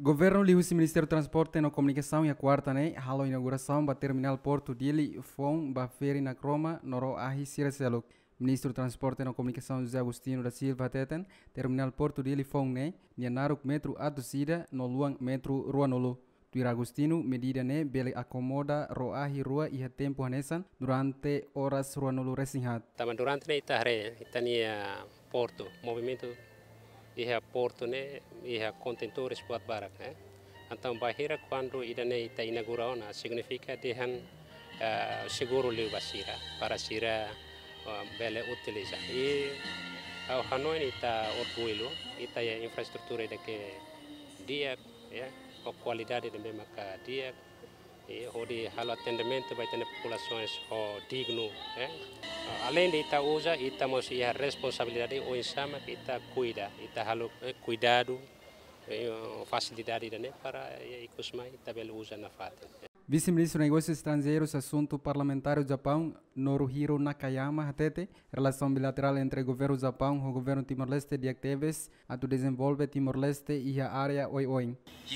Governo lihusi Ministério do Transporte e Comunicação e a quarta né, halo inauguração ba terminal Porto Dili fom ba feri na Croma noro ahi siraseluk. Ministro do Transporte e Comunicação José Agostinho da Silva teten terminal Porto Dili fom né, nianaruk metro adusida no luang metro Ruanolo. Tuira Agostinho medida né bele acomoda ro ahi rua e tempo hanesan durante horas Ruanolo resinhat. Tama durante ne itahre itania porto movimento iha porto ne iha contentores buat barak então bahira quando idane ita inauguraona significa dehan seguro liu basira para sira bele utiliza e ao Hanoi ita orgulho ita a infraestrutura de que dia a qualidade de mesma dia e hori halo atendimento vai ter populações digno além de ita usa ita mos ia responsabilidade o insama que ita cuida ita halo cuidado facilidade né para ikusma ita bel usa na fata. Vice-ministro de Negócios Estrangeiros, Assunto Parlamentar do Japão, Noruhiro Nakayama, hatete, relação bilateral entre o governo do Japão e o governo Timor-Leste de Acteves, a tu desenvolve Timor-Leste e a área Oi-Oi.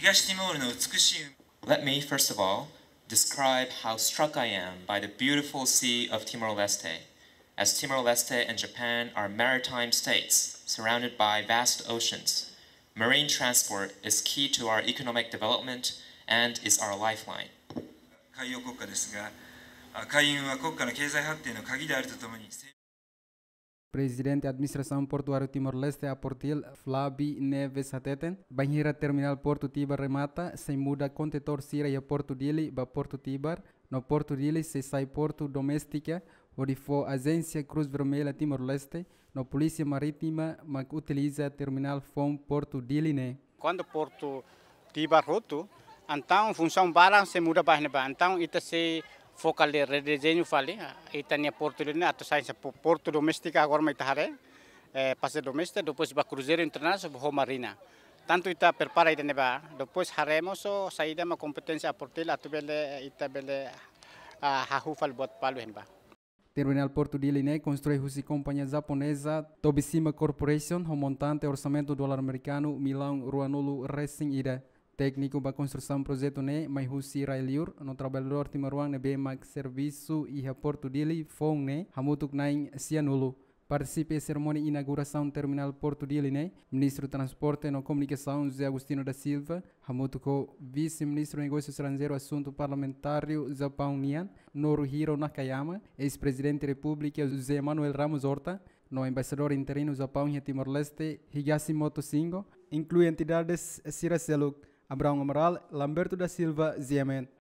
Let me, first of all, describe how struck I am by the beautiful Sea of Timor-Leste, as Timor-Leste and Japan are maritime states surrounded by vast oceans. Marine transport is key to our economic development and is our lifeline. 海洋国家ですが、海運は国家の経済発展の鍵であるとともに Presidente da Administração Portuária Timor-Leste a Portil, Flavi Neves Hateten, banheira terminal Porto Tibar remata, sem muda contentor Sira e a Porto Dili, ba Porto Tibar, no Porto Dili se sai Porto Doméstica, onde for Agência Cruz Vermelha Timor-Leste, no Polícia Marítima, mas utiliza terminal FOM Porto Dili, né? Quando Porto Tibar roto, então função barang se muda bahne ba, então ita se focal de redesenho fale, itania Porto Dili atau sains Porto Doméstica agora mai tahare, passeio doméstica, depois ba cruzeiro internacional, ba marina. Tanto ita prepara ita neba, depois haremos o saída ma competência a Portil atu bele ita bele hahufal buat palu henba. Terminal Porto Dili né constrói a companhia japonesa Tobishima Corporation, o montante orçamento dólar americano Milão Ruanolo Racing ida. Técnico para construção projeto né, mas Husi Railiur, no trabalhador Timaruang ne bem serviço e a Porto Dili fong né, hamutuk naing Cianulo. Participe da cerimônia de inauguração do terminal Porto Dili né, Ministro do Transporte e Comunicação José Agostinho da Silva, hamutuko Vice-Ministro de Negócios Estrangeiros Assunto Parlamentário Japão Nian, Noruhiro Nakayama, Ex-Presidente da República José Manuel Ramos Horta, no Embaixador Interino Japão e Timor-Leste Higashimoto Singo, inclui entidades Siraseluk, Abraão Amaral, Lamberto da Silva, Ziemen.